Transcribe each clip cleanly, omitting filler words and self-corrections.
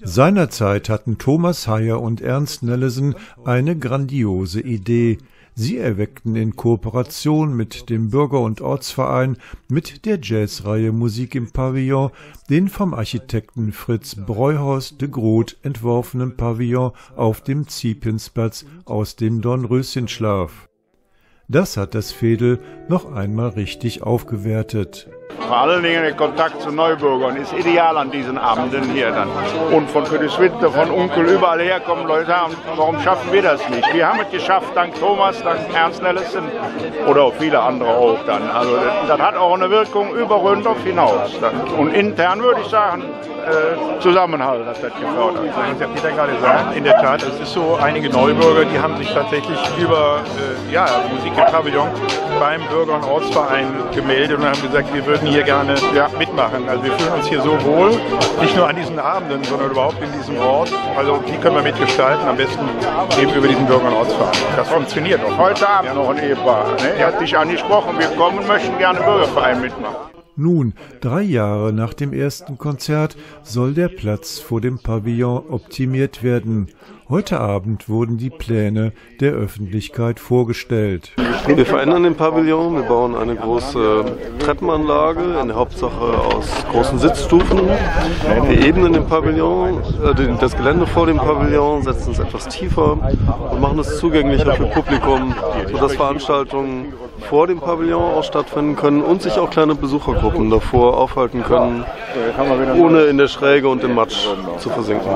Seinerzeit hatten Thomas Heyer und Ernst Nellesen eine grandiose Idee. Sie erweckten in Kooperation mit dem Bürger- und Ortsverein mit der Jazzreihe Musik im Pavillon den vom Architekten Fritz Breuhorst de Groot entworfenen Pavillon auf dem Ziephensplatz aus dem Dornröschenschlaf. Das hat das Veedel noch einmal richtig aufgewertet. Vor allen Dingen der Kontakt zu Neubürgern ist ideal an diesen Abenden hier dann. Und von Königswinter, von Unkel, überall her kommen Leute. Und warum schaffen wir das nicht? Wir haben es geschafft, dank Thomas, dank Ernst Nellesen oder auch viele andere auch dann. Also das hat auch eine Wirkung über Röndorf hinaus. Dann. Und intern würde ich sagen, Zusammenhalt hat das gefördert. Was der Peter gerade sagt, in der Tat, es ist so, einige Neubürger, die haben sich tatsächlich über Musik im Pavillon beim Bürger- und Ortsverein gemeldet und haben gesagt, wir würden hier gerne mitmachen. Also wir fühlen uns hier so wohl, nicht nur an diesen Abenden, sondern überhaupt in diesem Ort. Also die können wir mitgestalten, am besten eben über diesen Bürger- und Ortsverein. Das funktioniert auch. Heute Abend noch ein Ehepaar. Ne? Er hat dich angesprochen, wir kommen und möchten gerne Bürgerverein mitmachen. Nun, 3 Jahre nach dem ersten Konzert soll der Platz vor dem Pavillon optimiert werden. Heute Abend wurden die Pläne der Öffentlichkeit vorgestellt. Wir verändern den Pavillon, wir bauen eine große Treppenanlage, in der Hauptsache aus großen Sitzstufen. Wir ebnen den Pavillon, das Gelände vor dem Pavillon, setzen es etwas tiefer und machen es zugänglicher für Publikum, sodass Veranstaltungen vor dem Pavillon auch stattfinden können und sich auch kleine Besuchergruppen davor aufhalten können, ohne in der Schräge und im Matsch zu versinken.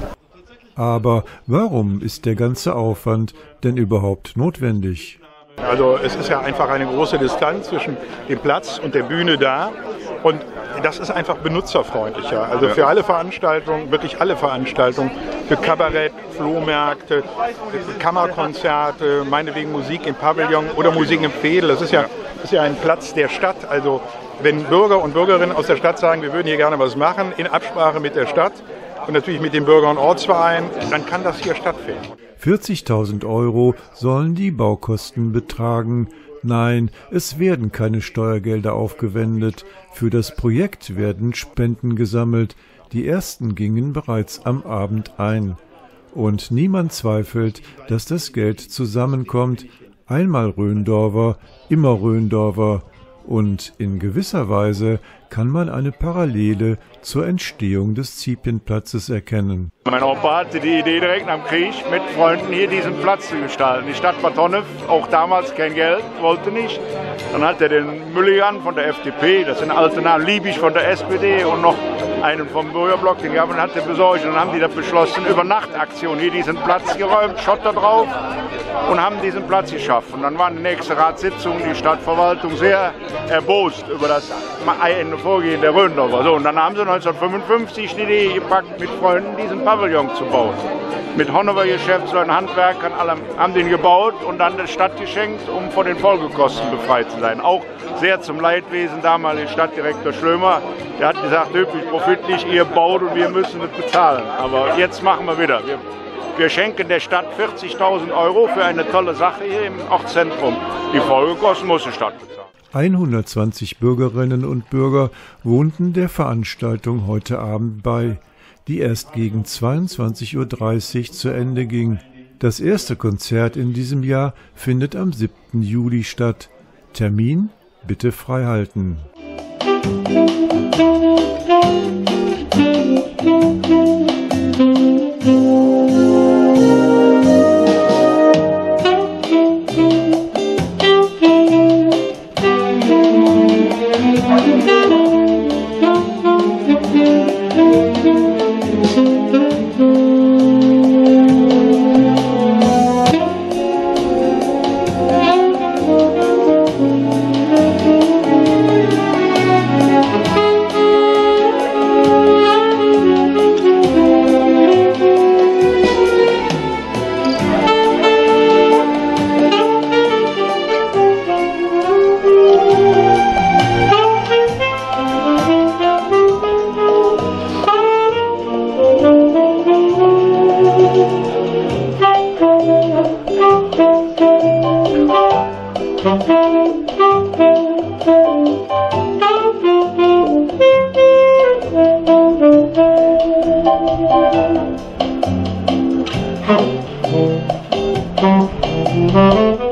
Aber warum ist der ganze Aufwand denn überhaupt notwendig? Also es ist ja einfach eine große Distanz zwischen dem Platz und der Bühne da und das ist einfach benutzerfreundlicher. Also für alle Veranstaltungen, wirklich alle Veranstaltungen, für Kabarett, Flohmärkte, Kammerkonzerte, meinetwegen Musik im Pavillon oder Musik im Veedel. Das ist ja ein Platz der Stadt. Also wenn Bürger und Bürgerinnen aus der Stadt sagen, wir würden hier gerne was machen, in Absprache mit der Stadt, und natürlich mit dem Bürger- und Ortsverein, dann kann das hier stattfinden. 40.000 € sollen die Baukosten betragen. Nein, es werden keine Steuergelder aufgewendet. Für das Projekt werden Spenden gesammelt. Die ersten gingen bereits am Abend ein. Und niemand zweifelt, dass das Geld zusammenkommt. Einmal Röndorfer, immer Röndorfer. Und in gewisser Weise kann man eine Parallele zur Entstehung des Ziephenplatzes erkennen. Mein Opa hatte die Idee direkt nach dem Krieg, mit Freunden hier diesen Platz zu gestalten. Die Stadt Bad Honnef, auch damals kein Geld, wollte nicht. Dann hat er den Mülligan von der FDP, das sind alte Namen, Liebig von der SPD und noch einen vom Bürgerblock, den Gavin hat er besorgt. Und dann haben die das beschlossen, über Nachtaktion hier diesen Platz geräumt, Schotter drauf und haben diesen Platz geschafft. Und dann war die nächste Ratssitzung, die Stadtverwaltung sehr erbost über das Vorgehen der Röndorfer. So, und dann haben sie 1955 die Idee gepackt, mit Freunden diesen Pavillon zu bauen. Mit Honnefer Geschäftsleuten, Handwerkern, allem haben den gebaut und dann der Stadt geschenkt, um von den Folgekosten befreit zu sein. Auch sehr zum Leidwesen damaligen Stadtdirektor Schlömer. Der hat gesagt, typisch profitlich, ihr baut und wir müssen es bezahlen. Aber jetzt machen wir wieder. Wir schenken der Stadt 40.000 € für eine tolle Sache hier im Ortszentrum. Die Folgekosten muss die Stadt bezahlen. 120 Bürgerinnen und Bürger wohnten der Veranstaltung heute Abend bei, die erst gegen 22:30 Uhr zu Ende ging. Das erste Konzert in diesem Jahr findet am 7. Juli statt. Termin bitte freihalten. Thank you.